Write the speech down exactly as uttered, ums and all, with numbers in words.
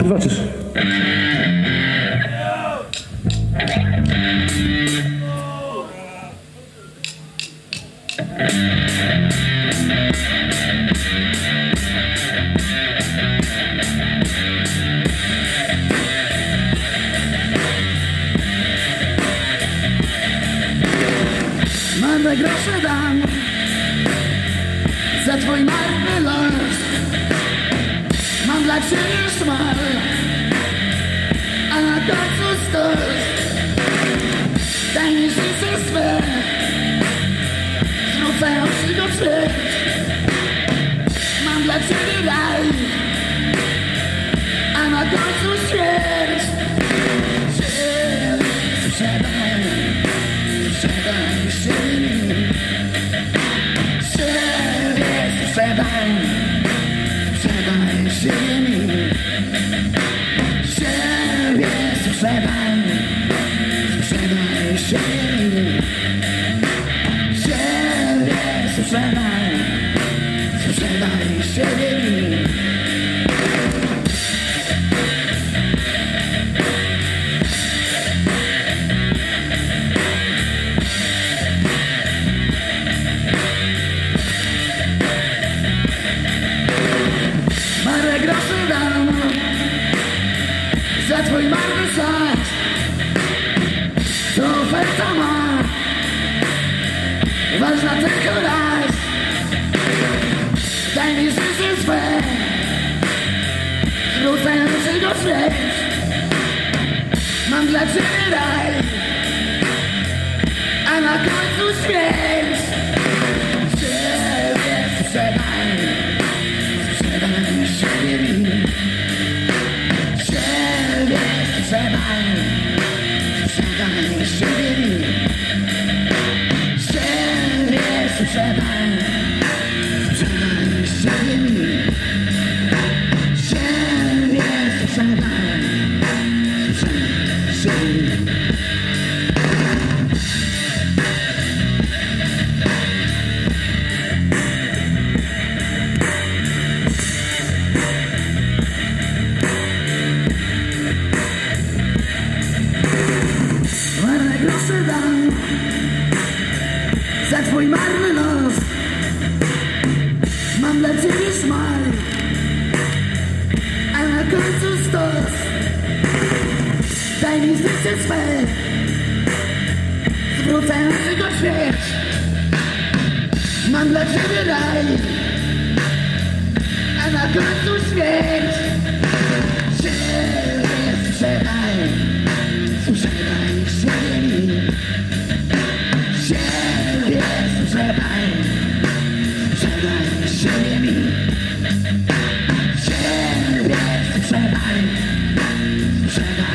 Zobaczysz. Marne grosze dam za twój marny los. Mam dla ciebie szmal, a na końcu stos. Daj mi życie swe, zwrócając go wstyd. Mam dla ciebie raj, a na końcu śmierć. Sprzedaj, sprzedaj siebie. Siebie sprzedaj, sprzedaj siebie. Siebie sprzedaj, sprzedaj siebie. Siebie sprzedaj, sprzedaj siebie. Marne grosze dam za twój marny sad. To oferta ma, ważna tylko raz. Daj mi życie swe, zwrócający go wstecz. Mam dla ciebie raj, a na końcu śmierć. Siebie sprzedaj, sprzedaj siebie. Siebie sprzedaj, sprzedaj siebie. Siebie sprzedaj, sprzedaj siebie. Siebie sprzedaj, sprzedaj siebie. Marne grosze dam za twój marny los. Mam dla ciebie szmal, a na końcu stos. Daj mi życie swe, zwrócający go śmierć. Mam dla ciebie raj, a na końcu śmierć. Siebie sprzedaj, sprzedaj siebie. Siebie sprzedaj, sprzedaj siebie. Siebie sprzedaj, sprzedaj